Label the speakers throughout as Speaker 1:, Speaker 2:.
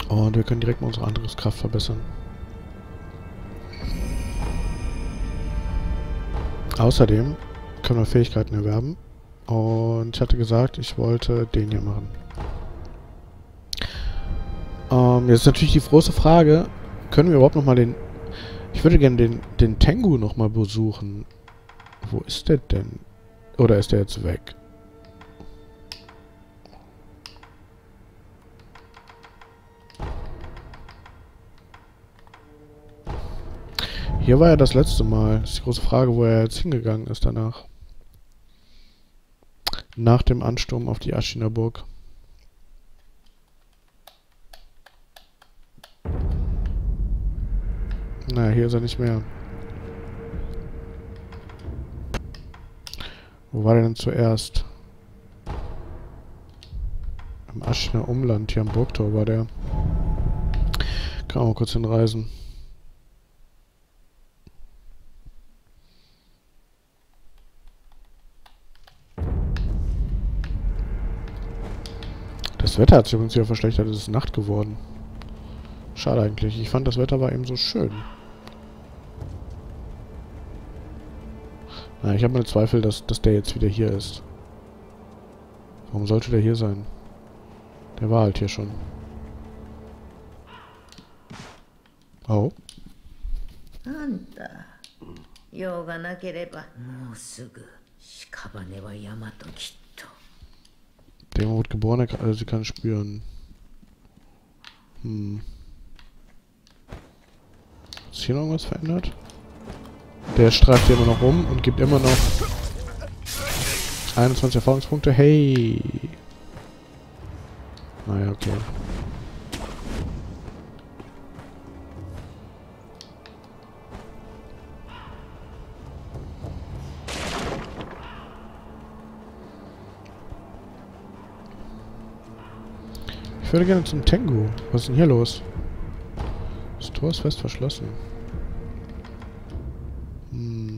Speaker 1: Und wir können direkt mal unsere Angriffskraft verbessern. Außerdem können wir Fähigkeiten erwerben. Und ich hatte gesagt, ich wollte den hier machen. Jetzt ist natürlich die große Frage, können wir überhaupt nochmal den... Ich würde gerne den Tengu nochmal besuchen. Wo ist der denn? Oder ist der jetzt weg? Hier war er das letzte Mal. Das ist die große Frage, wo er jetzt hingegangen ist danach. Nach dem Ansturm auf die Ashina-Burg. Naja, hier ist er nicht mehr. Wo war der denn zuerst? Im Ashiner Umland, hier am Burgtor war der. Kann auch mal kurz hinreisen. Das Wetter hat sich übrigens wieder verschlechtert. Es ist Nacht geworden. Schade eigentlich. Ich fand, das Wetter war eben so schön. Na, ich habe meine Zweifel, dass der jetzt wieder hier ist. Warum sollte der hier sein? Der war halt hier schon. Oh.
Speaker 2: あんた、用がなければもうすぐ屍は山ときっと。
Speaker 1: Der wurde geboren, sie kann spüren. Hm. Ist hier noch irgendwas verändert? Der streift hier immer noch rum und gibt immer noch 21 Erfahrungspunkte. Hey! Naja, okay. Ich würde gerne zum Tengu. Was ist denn hier los? Das Tor ist fest verschlossen. Hm.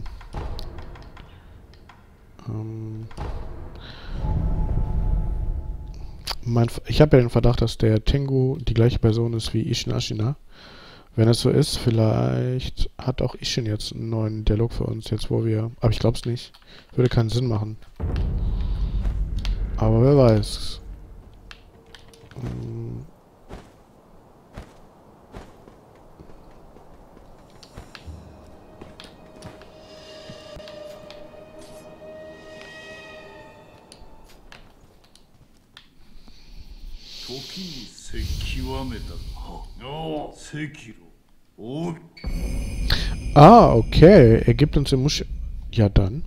Speaker 1: Ich habe ja den Verdacht, dass der Tengu die gleiche Person ist wie Ishin Ashina. Wenn es so ist, vielleicht hat auch Ishin jetzt einen neuen Dialog für uns, jetzt wo wir... Aber ich glaube es nicht. Würde keinen Sinn machen. Aber wer weiß. Ah, okay. Er gibt uns den Musch... Ja, dann.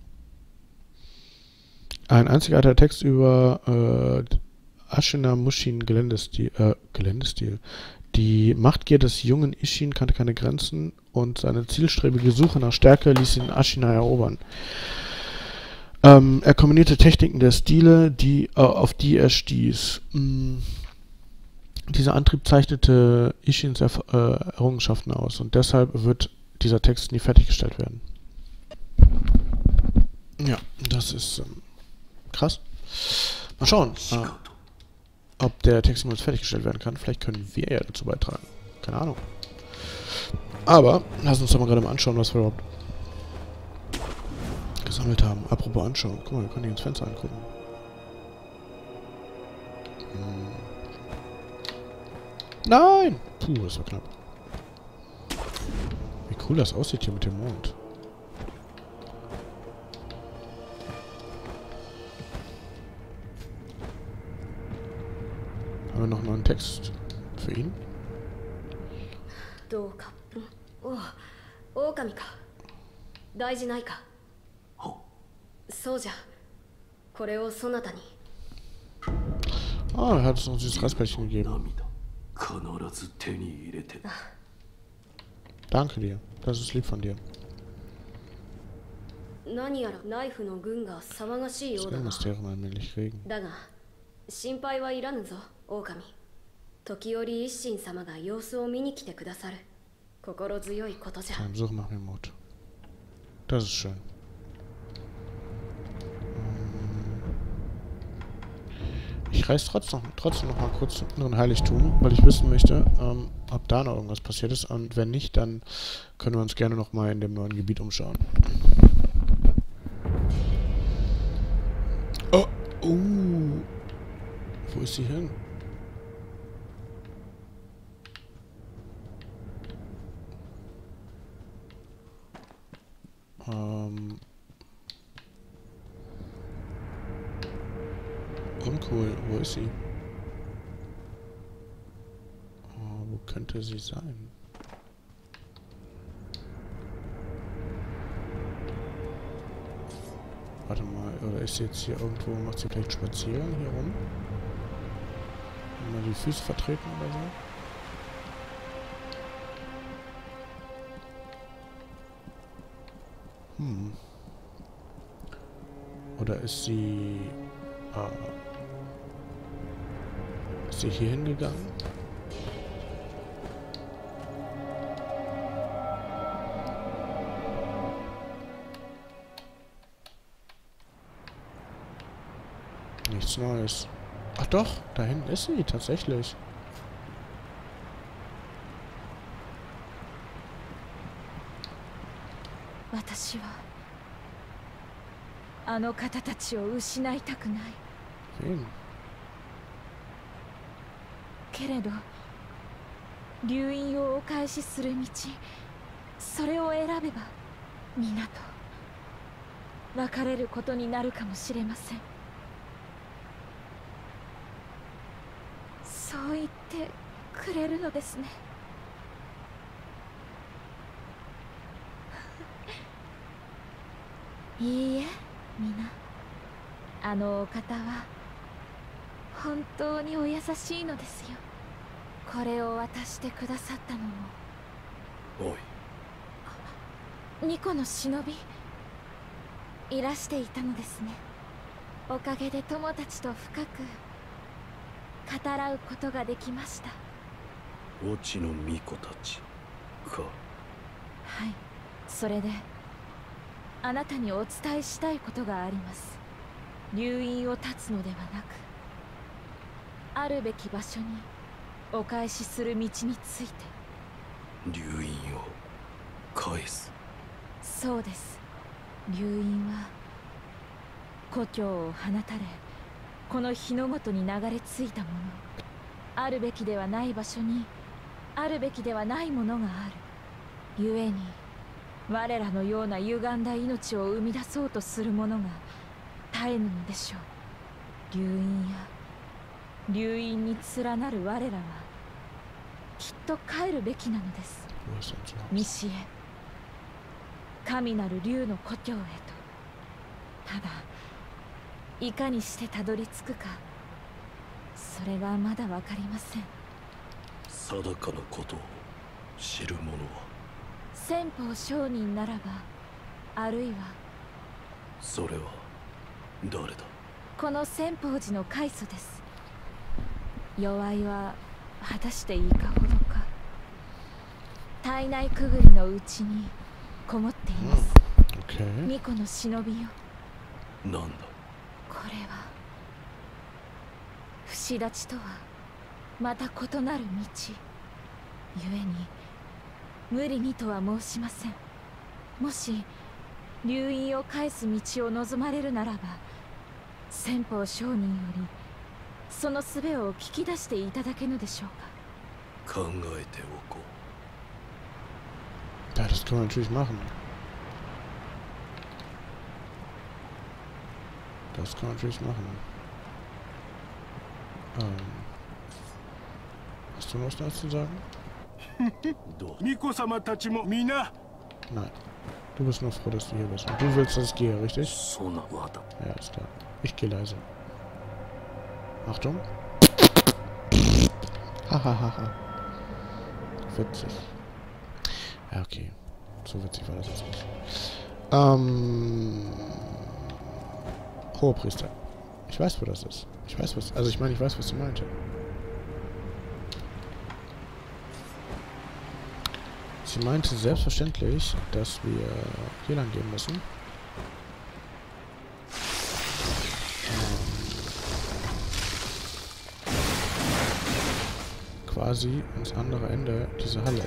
Speaker 1: Ein einzigartiger Text über Ashina Mushin Geländestil. Geländestil. Die Machtgier des jungen Ishin kannte keine Grenzen und seine zielstrebige Suche nach Stärke ließ ihn Ashina erobern. Er kombinierte Techniken der Stile, auf die er stieß. Dieser Antrieb zeichnete Ishins Errungenschaften aus und deshalb wird dieser Text nie fertiggestellt werden. Ja, das ist krass. Mal schauen, ob der Text niemals fertiggestellt werden kann. Vielleicht können wir ja dazu beitragen. Keine Ahnung. Aber lass uns doch mal gerade mal anschauen, was wir überhaupt gesammelt haben. Apropos anschauen. Guck mal, wir können hier ins Fenster angucken. Nein! Puh, das war knapp. Wie cool das aussieht hier mit dem Mond. Haben wir noch einen neuen Text für ihn?
Speaker 3: どうか。お、狼か。大事ないか。そうじゃ。これをそなたに。
Speaker 1: Ah, er hat uns noch dieses Reisbällchen gegeben. Danke dir. Das ist lieb von dir.
Speaker 3: 何やらナイフの軍が騒がしいようだな。だが心配はいらぬぞ、狼。時折一心様が様子を見に来てくださる。心強いことじゃ。
Speaker 1: Ein Besuch macht mir Mut. Das ist schön. Ich Ich reise trotzdem noch mal kurz zum inneren Heiligtum, weil ich wissen möchte, ob da noch irgendwas passiert ist. Und wenn nicht, dann können wir uns gerne noch mal in dem neuen Gebiet umschauen. Oh, wo ist sie hin? Uncool, wo ist sie? Oh, wo könnte sie sein? Warte mal, oder ist sie jetzt hier irgendwo, macht sie vielleicht Spaziergang hier rum? Mal die Füße vertreten oder so? Oder ist sie... ist sie hier hingegangen? Nichts Neues. Ach doch, da hinten ist sie tatsächlich.
Speaker 4: 私はあの方たちを失いたくない。けれど流因をお返しする道、それを選べば皆と別れることになるかもしれません。そう言ってくれるのですね。いいえ、皆。あのお方は本当にお優しいのですよ。これを渡してくださったのも。おい。ニコの忍び、いらしていたのですね。おかげで友達と深く語らうことができました。
Speaker 5: オチの巫女たちか。
Speaker 4: はい、それであなたにお伝えしたいことがあります。流因を断つのではなく、あるべき場所にお返しする道について。
Speaker 5: 流因を返す。
Speaker 4: そうです。流因は故郷を放たれ、この日の元に流れ着いたもの。あるべきではない場所にあるべきではないものがある。故に我らのような歪んだ命を生み出そうとする者が絶えぬのでしょう。流因や流因に連なる我らはきっと帰るべきなのです。西へ、神なる竜の故郷へと。ただいかにしてたどり着くか、それがまだわかりません。
Speaker 5: 定かなことを知る者は
Speaker 4: 先方商人ならば、あるいは
Speaker 5: それは誰だ。
Speaker 4: この先方寺の開祖です。弱いは果たしていいかほどか。体内くぐりのうちにこもっています。巫女の忍びよ。
Speaker 5: なんだ
Speaker 4: これは。節立ちとはまた異なる道。故に無理にとは申しません。もし流因を返す道を望まれるならば、先方商人よりその術を聞き出していただけぬでしょうか。
Speaker 5: 考えておこう。
Speaker 1: Ja, das können wir natürlich machen. Das kann man natürlich machen. Hast du noch was zu sagen?
Speaker 6: Miko-sama tachi mo mina?
Speaker 1: Nein. Du bist nur froh, dass du hier bist. Und du willst, dass ich gehe, richtig?
Speaker 5: Ja,
Speaker 1: ist klar. Ich gehe leise. Achtung. Hahaha. Witzig. Ja, okay. So witzig war das jetzt nicht. Hohepriester. Ich weiß, wo das ist. Ich weiß, was... Also ich meine, ich weiß, was sie meinte. Sie meinte selbstverständlich, dass wir hier lang gehen müssen. quasi ans andere Ende dieser Halle.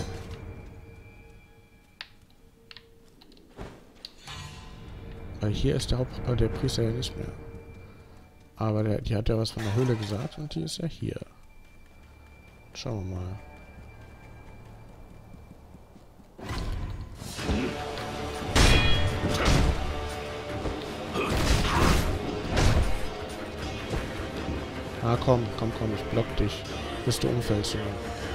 Speaker 1: Weil hier ist der Priester ja nicht mehr. Aber die hat ja was von der Höhle gesagt und die ist ja hier. Schauen wir mal. Ah, komm, ich block dich. Bis du umfällst, Junge.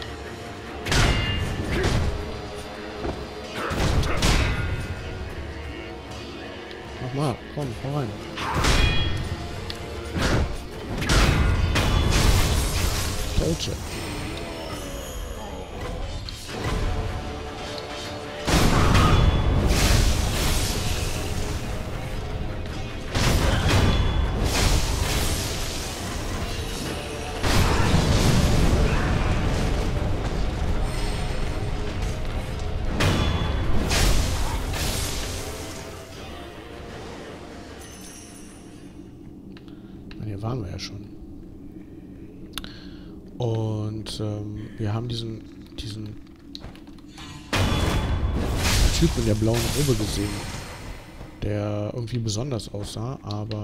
Speaker 1: Nochmal, komm, hau rein. Told you. Hier waren wir ja schon. Und wir haben diesen Typen in der blauen Robe gesehen, der irgendwie besonders aussah,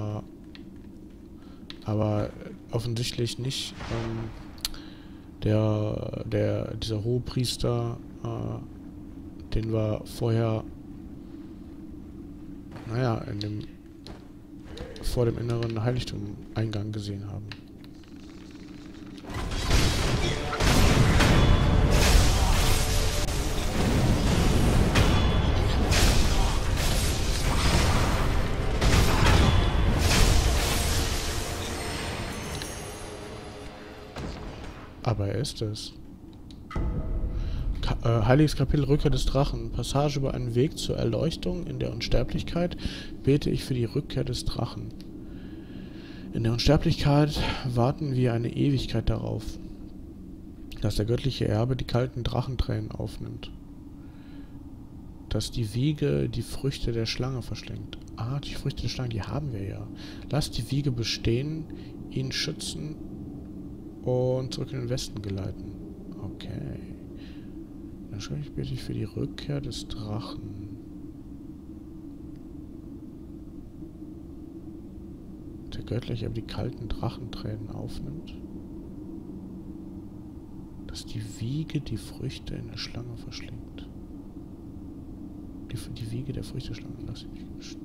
Speaker 1: aber offensichtlich nicht dieser Hohepriester, den wir vorher, naja, vor dem inneren Heiligtum-Eingang gesehen haben. Aber er ist es. Heiliges Kapitel Rückkehr des Drachen. Passage über einen Weg zur Erleuchtung in der Unsterblichkeit bete ich für die Rückkehr des Drachen. In der Unsterblichkeit warten wir eine Ewigkeit darauf, dass der göttliche Erbe die kalten Drachentränen aufnimmt. Dass die Wiege die Früchte der Schlange verschlingt. Ah, die Früchte der Schlange, die haben wir ja. Lass die Wiege bestehen, ihn schützen und zurück in den Westen geleiten. Okay. Dann schreibe ich bitte für die Rückkehr des Drachen. Der göttliche aber die kalten Drachentränen aufnimmt. Dass die Wiege die Früchte in der Schlange verschlingt. Die Wiege der Früchte der Schlange. Lass sie nicht bestehen.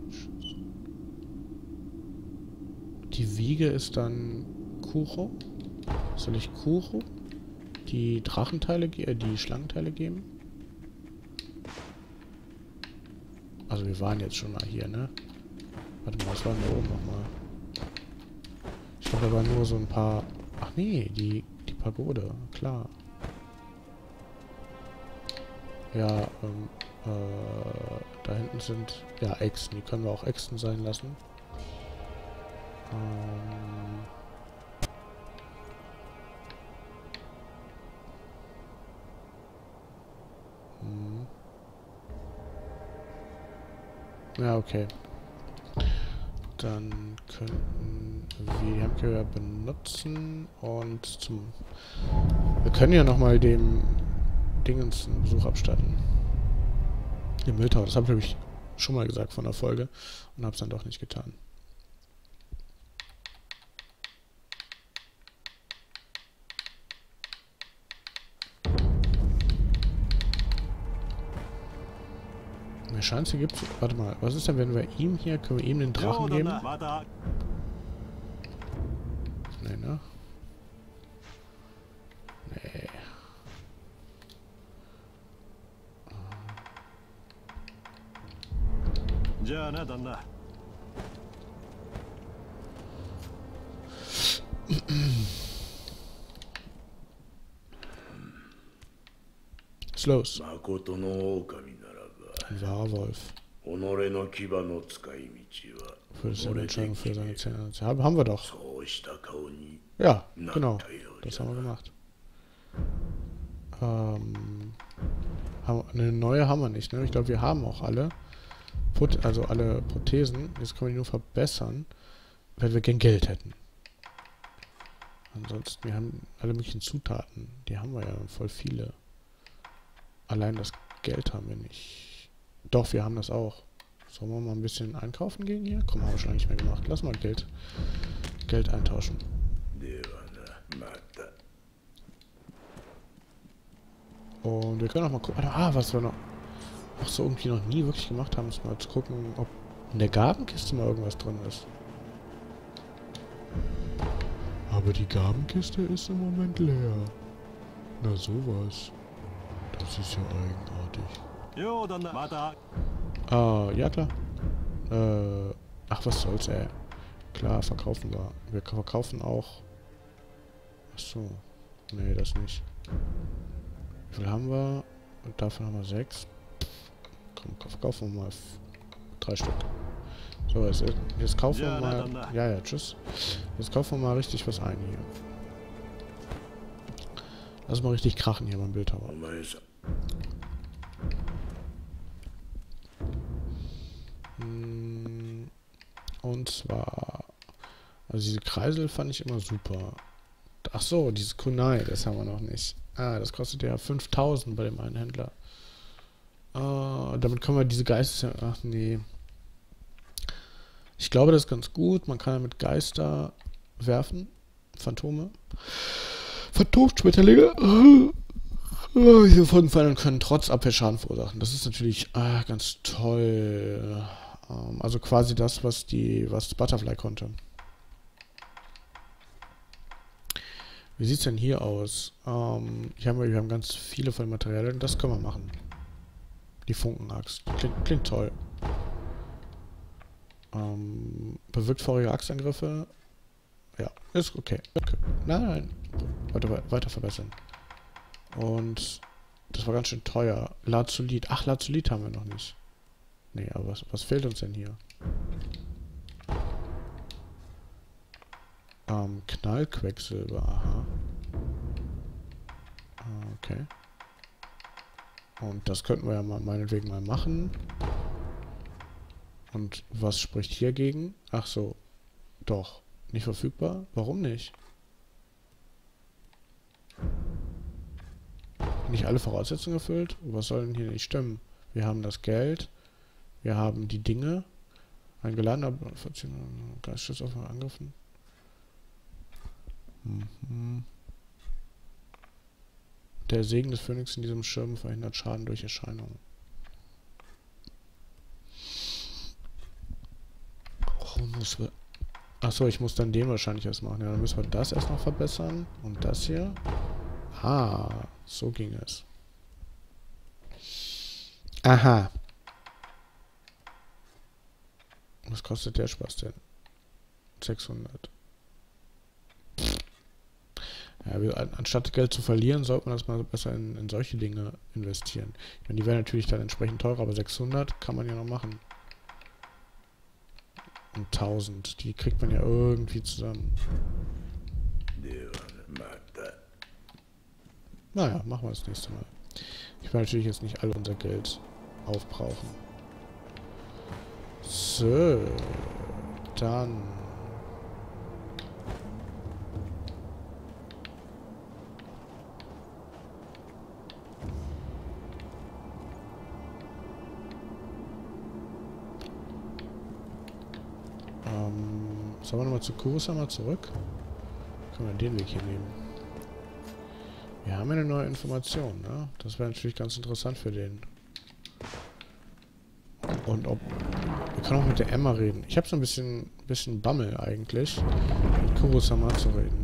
Speaker 1: Die Wiege ist dann Kuro. Soll ich Kuro die Drachenteile, die Schlangenteile geben? Also wir waren jetzt schon mal hier, ne? Warte mal, was war denn da oben nochmal? Ich glaube, da waren nur so ein paar... Ach nee, die Pagode, klar. Ja, da hinten sind... Ja, Echsen, die können wir auch Echsen sein lassen. Ja, okay. Dann könnten wir die Heimkehr benutzen und wir können ja nochmal dem Dingens einen Besuch abstatten. Dem Mülltau, das habe ich, glaube ich, schon mal gesagt von der Folge und habe es dann doch nicht getan. Mir scheint, hier gibt's... Warte mal, was ist denn, wenn wir ihm hier... Können wir ihm den Drachen geben? Nee, ne? Nee. Was ist los? Ein wahrer Wolf. Für seine Entscheidung, für seine Zähne. Haben wir doch. Ja, genau. Das haben wir gemacht. Eine neue haben wir nicht, ne? Ich glaube, wir haben auch alle. Also alle Prothesen. Jetzt können wir die nur verbessern, wenn wir gern Geld hätten. Ansonsten, wir haben alle möglichen Zutaten. Die haben wir ja voll viele. Allein das Geld haben wir nicht. Doch, wir haben das auch. Sollen wir mal ein bisschen einkaufen gehen hier? Komm, haben wir schon lange nicht mehr gemacht. Lass mal Geld eintauschen. Und wir können auch mal gucken. Was wir noch so irgendwie noch nie wirklich gemacht haben, ist mal zu gucken, ob in der Gabenkiste mal irgendwas drin ist. Aber die Gabenkiste ist im Moment leer. Na sowas. Das ist ja eigenartig. Ja klar. Ach, was soll's, ey. Klar, verkaufen wir. Wir verkaufen auch... Achso. Nee, das nicht. Wie viel haben wir? Und davon haben wir 6. Komm, verkaufen wir mal 3 Stück. So, jetzt kaufen wir mal... Ja, tschüss. Jetzt kaufen wir mal richtig was ein hier. Lass mal richtig krachen hier beim Bildhauer. Und zwar... Also diese Kreisel fand ich immer super. Ach so, dieses Kunai, das haben wir noch nicht. Das kostet ja 5000 bei dem einen Händler. Damit können wir diese Geister... Ach nee. Ich glaube, das ist ganz gut. Man kann damit Geister werfen. Phantome. Phantomschmetterlinge. Hier Folgenfallen können trotz Abwehrschaden verursachen. Das ist natürlich ganz toll. Also quasi das, was Butterfly konnte. Wie sieht es denn hier aus? Wir haben ganz viele von den Materialien. Das können wir machen. Die Funkenaxt. Klingt toll. Bewirkt feurige Axtangriffe. Ja, ist okay. Nein. Weiter verbessern. Und das war ganz schön teuer. Lazulit. Ach, Lazulit haben wir noch nicht. Nee, aber was fehlt uns denn hier? Knallquecksilber. Aha. Okay. Und das könnten wir ja mal meinetwegen mal machen. Und was spricht hier gegen? Ach so. Doch. Nicht verfügbar? Warum nicht? Nicht alle Voraussetzungen erfüllt? Was soll denn hier nicht stimmen? Wir haben das Geld. Wir haben die Dinge. Ein geladener Geistesschutz auf angegriffen. Der Segen des Phönix in diesem Schirm verhindert Schaden durch Erscheinungen. Achso, ich muss dann den wahrscheinlich erst machen. Ja, dann müssen wir das erst noch verbessern. Und das hier. So ging es. Aha. Was kostet der Spaß denn? 600. Ja, anstatt Geld zu verlieren, sollte man das mal besser in solche Dinge investieren. Ich meine, die werden natürlich dann entsprechend teurer, aber 600 kann man ja noch machen. Und 1000, die kriegt man ja irgendwie zusammen. Naja, machen wir das nächste Mal. Ich will natürlich jetzt nicht all unser Geld aufbrauchen. So, dann... Sollen wir nochmal zu Kurosama zurück? Können wir den Weg hier nehmen. Wir haben eine neue Information, ne? Das wäre natürlich ganz interessant für den. Und ob... Wir können auch mit der Emma reden. Ich habe so ein bisschen Bammel eigentlich, mit Kurosama zu reden.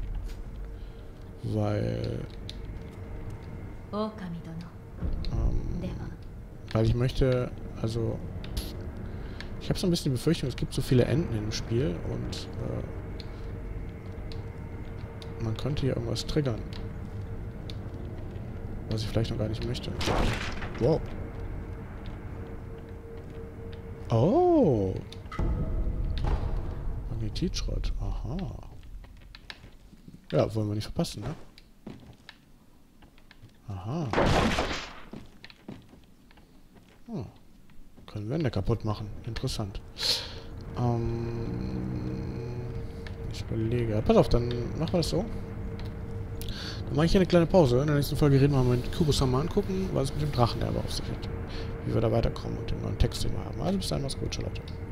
Speaker 1: Weil ich möchte, also... Ich habe so ein bisschen die Befürchtung, es gibt so viele Enden im Spiel und man könnte hier irgendwas triggern. Was ich vielleicht noch gar nicht möchte. Wow. Oh. Magnetitschrott. Aha. Ja, wollen wir nicht verpassen, ne? Aha. Oh. Können Wände kaputt machen. Interessant. Ich überlege. Pass auf, dann machen wir das so. Dann mache ich hier eine kleine Pause. In der nächsten Folge reden wir mal mit Kuro-sama angucken, was es mit dem Drachenerbe auf sich hat. Wie wir da weiterkommen und den neuen Text, den wir haben. Also bis dann, mach's gut, ciao Leute.